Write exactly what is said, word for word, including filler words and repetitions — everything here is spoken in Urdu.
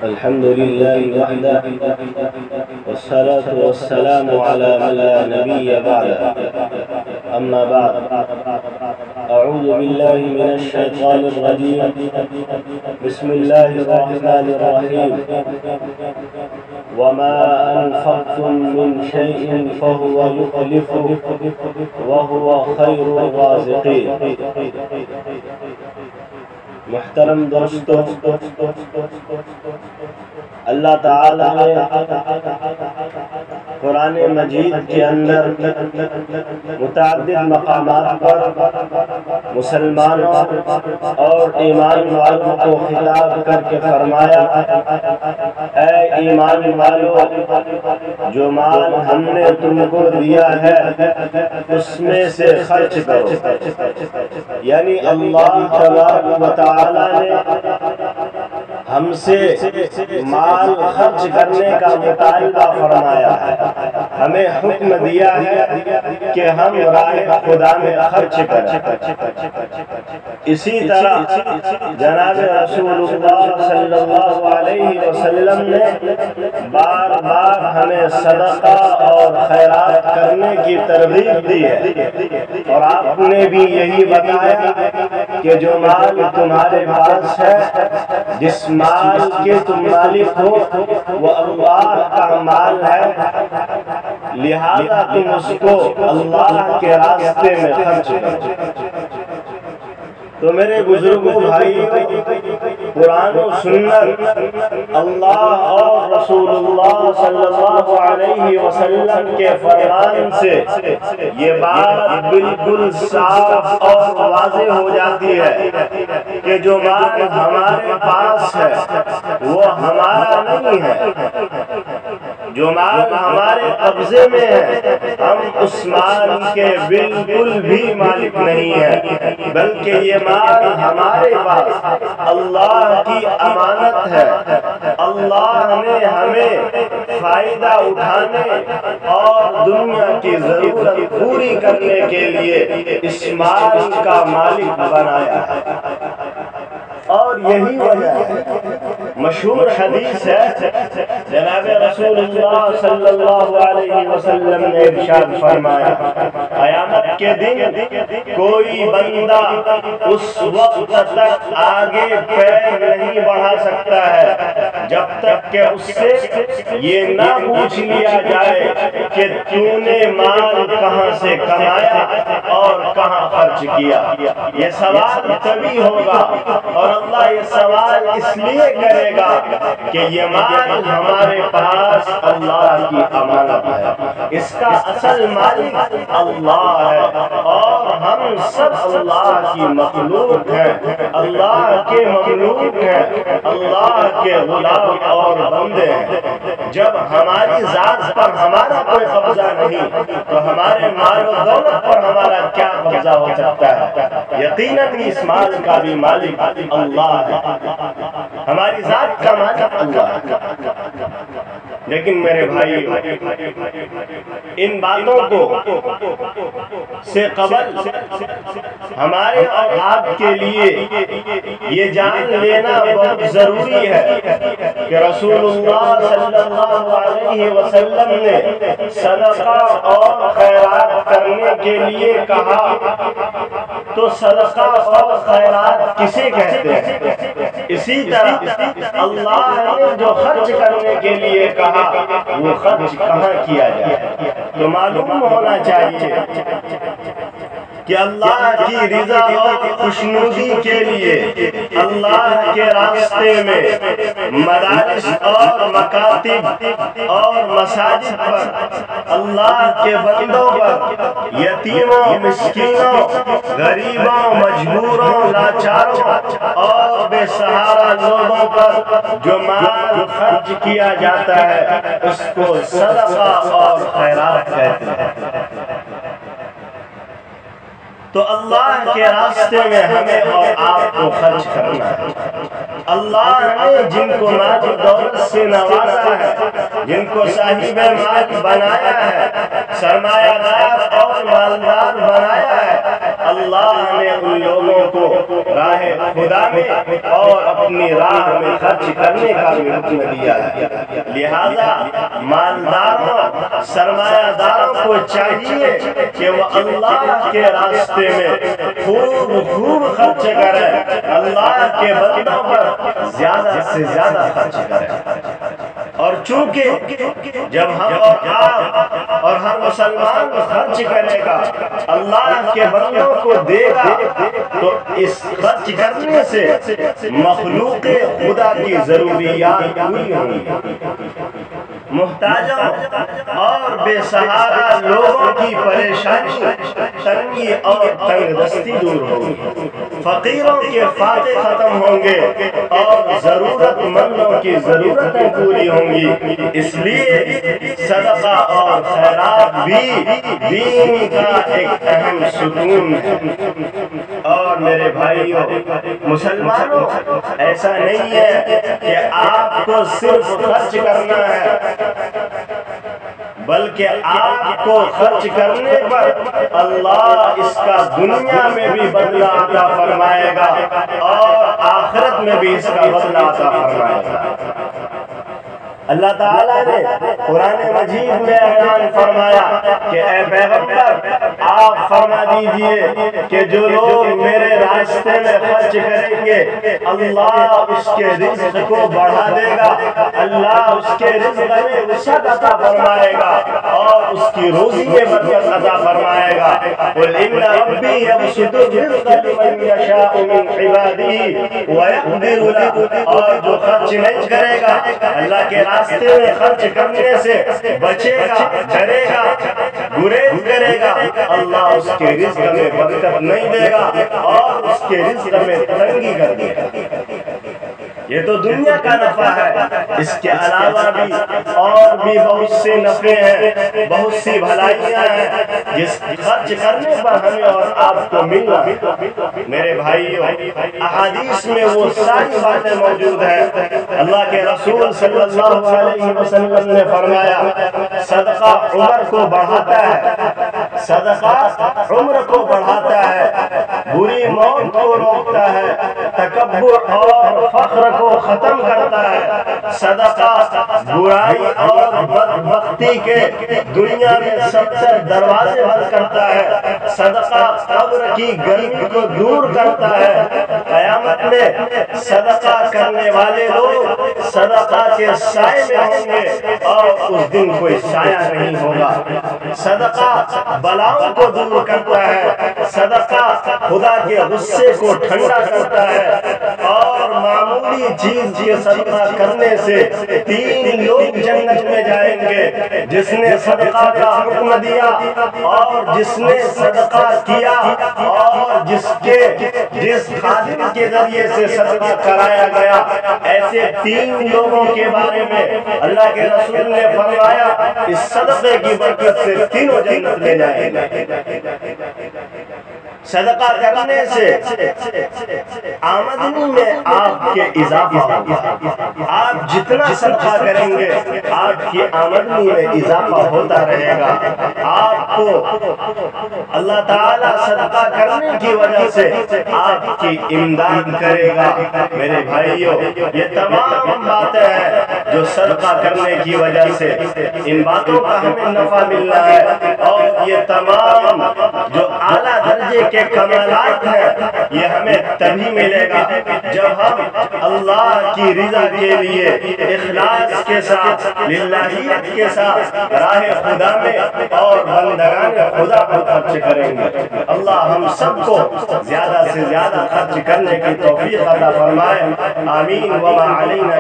الحمد لله وحده والصلاة والسلام على من لا نبي بعده. أما بعد، أعوذ بالله من الشيطان الرجيم. بسم الله الرحمن الرحيم. وما أنفقتم من شيء فهو يخلفه وهو خير الرازقين. محترم دوستو، اللہ تعالی نے قرآن مجید کے اندر متعدد مقامات پر مسلمانوں اور ایمان والوں کو خطاب کر کے فرمایا، اے ایمان والو، جو مال ہم نے تم کو دیا ہے اس میں سے خرچ کرو. یعنی اللہ تبارک و تعالی نے ہم سے مال خرچ کرنے کا مطالبہ فرمایا ہے، ہمیں حکم دیا ہے کہ ہم راہ خدا میں خرچ کریں. اسی طرح جناب رسول اللہ صلی اللہ علیہ وسلم نے بار بار ہمیں صدقہ اور خیرات کرنے کی ترغیب دی ہے، اور آپ نے بھی یہی بتایا کہ جو مال تمہارے پاس ہے، جس مال کے تم مالک ہو، وہ اللہ کا مال ہے، لہذا تم اس کو اللہ کے راستے میں خرچ کرو. تو میرے بزرگوں بھائیوں، قرآن و سنت، اللہ اور رسول اللہ صلی اللہ علیہ وسلم کے فرمان سے یہ بات بالکل صاف اور واضح ہو جاتی ہے کہ جو مال ہمارے پاس ہے وہ ہمارا نہیں ہے. جو مال ہمارے قبضے میں ہے، ہم اس مال کے بالکل بھی مالک نہیں ہیں، بلکہ یہ مال ہمارے پاس اللہ کی امانت ہے. اللہ نے ہمیں فائدہ اٹھانے اور دنیا کی ضرورت پوری کرنے کے لیے اس مال کا مالک بنایا ہے. اور یہی وجہ ہے، مشہور حدیث ہے، جناب رسول اللہ صلی اللہ علیہ وسلم نے ارشاد فرمایا، قیامت کے دن کوئی بندہ اس وقت تک آگے پیر نہیں بڑھا سکتا ہے جب تک کہ اس سے یہ نہ پوچھ لیا جائے کہ تو نے مال کہاں سے کمایا اور کہاں خرچ کیا. یہ سوال تبھی ہوگا، اور اللہ یہ سوال اس لیے کرے گا کہ یہ مال ہمارے پاس اللہ کی امانت ہے، اس کا اصل مالک اللہ ہے، اور ہم سب اللہ کی مخلوق ہیں، اللہ کے مملوک ہیں، اللہ کے غلام اور بندے ہیں. جب ہماری ذات پر ہمارا کوئی قبضہ نہیں تو ہمارے مال و دولت پر ہمارا کیا قبضہ ہو سکتا ہے؟ یقیناً اس مال کا بھی مالک اللہ ہے، ہماری ذات کا مالک اللہ ہے. لیکن میرے بھائی، ان باتوں کو سے قبل ہمارے اور آپ کے لیے یہ جان لینا بہت ضروری ہے کہ رسول اللہ صلی اللہ علیہ وسلم نے صدقہ اور خیرات کرنے کے لیے کہا، تو صدقہ اور خیرات کسے کہتے ہیں؟ اسی طرح اللہ نے جو خرچ کرنے کے لیے کہا، وہ خرچ کہاں کیا جائے؟ تو معلوم ہونا چاہیے کہ اللہ کی رضا اور خوشنودی کے لیے اللہ کے راستے میں مدارس اور مکاتب اور مساجد پر اللہ کے بندوں پر، یتیموں، مسکینوں، غریبوں، مجبوروں، لاچاروں اور بے سہارا لوگوں پر جو مال خرچ کیا جاتا ہے اس کو صدقہ اور خیرات کہتے ہیں. تو اللہ کے راستے میں ہمیں اور آپ کو خرچ کرنا ہے. اللہ نے جن کو مال دولت سے نوازا ہے، جن کو صاحب مال بنایا ہے، سرمایہ دار اور مالدار بنایا ہے، اللہ نے ان لوگوں کو راہ خدا میں اور اپنی راہ میں خرچ کرنے کا بھی حکم دیا ہے۔ لہذا مالداروں سرمایہ داروں کو چاہیے کہ وہ اللہ کے راستے میں خوب خوب خرچ کریں، اللہ کے بندوں پر زیادہ سے زیادہ خرچ کریں۔ اور چونکہ جب ہم اور آپ اور ہر مسلمان خرچ کرے گا، اللہ کے بندوں کو دے گا، تو اس خرچ کرنے سے مخلوق خدا کی ضروریات پوری ہوں گی، محتاجوں اور بے سہارا لوگوں کی پریشانی، تنگی اور تنگ دستی دور ہوگی، فقیروں کے فاقے ختم ہوں گے اور ضرورت مندوں کی ضرورتیں پوری ہوں گی۔ اس لیے صدقہ اور خیرات بھی دین کا ایک اہم ستون ہے۔ اور میرے بھائیوں مسلمانوں، ایسا نہیں ہے کہ آپ کو صرف خرچ کرنا ہے، بلکہ آپ کو خرچ کرنے پر اللہ اس کا دنیا میں بھی بدلہ عطا فرمائے گا اور آخرت میں بھی اس کا بدلہ عطا فرمائے گا۔ اللہ تعالیٰ نے قرآن مجید میں اعلان فرمایا کہ اے پیغمبر آپ فرما دیجئے کہ جو لوگ میرے راستے میں خرچ کریں گے اللہ اس کے رزق کو بڑھا دے گا، اللہ اس کے رزق میں وسعت عطا فرمائے گا اور اس کی روزی میں برکت عطا فرمائے گا۔ قُلْ إِنَّ رَبِّي يَبْسُطُ الرِّزْقَ لِمَن يَشَاءُ مِنْ عِبَادِهِ وَيَقْدِرُ لَهُ، اور جو خرچ نہیں کرے گا اللہ کے راستے میں خرچ کرنے سے بچے گا، ڈرے گا، گریز کرے گا، اللہ اس کے رزق میں برکت نہیں دے گا اور اس کے رزق میں تنگی کر دے گا۔ یہ تو دنیا کا نفع ہے، اس کے علاوہ بھی اور بھی بہت سے نفع ہیں، بہت سی بھلائیاں ہیں جس خرچ کرنے پر ہمیں اور آپ کو ملنا۔ میرے بھائیوں احادیث میں وہ ساری باتیں موجود ہیں۔ اللہ کے رسول صلی اللہ علیہ وسلم نے فرمایا صدقہ عمر کو بڑھاتا ہے، صدقہ عمر کو بڑھاتا ہے، بری موت کو روکتا ہے، تکبر اور فخر کو ختم کرتا ہے، صدقہ برائی اور بدبختی کے دنیا میں ستر دروازے بند کرتا ہے، صدقہ قبر کی گرمی کو دور کرتا ہے، قیامت میں صدقہ کرنے والے لوگ صدقہ کے سائے میں ہوں گے اور اس دن کوئی سایہ نہیں ہوگا۔ صدقہ بلاؤں کو دور کرتا ہے، صدقہ خدا کے غصے کو ٹھنڈا کرتا ہے، اور معمولی چیز کے صدقہ کرنے سے تین لوگ جنت میں جائیں گے، جس نے صدقہ کا حکم دیا اور جس نے صدقہ کیا اور جس کے جس خادم کے ذریعے سے صدقہ کرایا گیا۔ ایسے تین لوگوں کے بارے میں اللہ کے رسول نے فرمایا اس صدقے کی برکت سے تینوں جنت میں جائیں گے۔ صدقہ کرنے سے آمدنی میں آپ کے اضافہ ہوگا، آپ جتنا صدقہ کریں گے آپ کی آمدنی میں اضافہ ہوتا رہے گا۔ آپ کو اللہ تعالیٰ صدقہ کرنے کی وجہ سے آپ کی امداد کرے گا۔ میرے بھائیوں یہ تمام باتیں ہیں جو صدقہ کرنے کی وجہ سے ان باتوں کا ہمیں نفع ملنا ہے، اور یہ تمام جو اعلیٰ درجے کے کمالات ہیں یہ ہمیں تبھی ملے گا جب ہم اللہ کی رضا کے لیے اخلاص کے ساتھ، للہیت کے ساتھ راہ خدا میں اور بندگان خدا کو خرچ کریں گے۔ اللہ ہم سب کو زیادہ سے زیادہ خرچ کرنے کی توفیق عطا فرمائے، آمین۔ وما علینا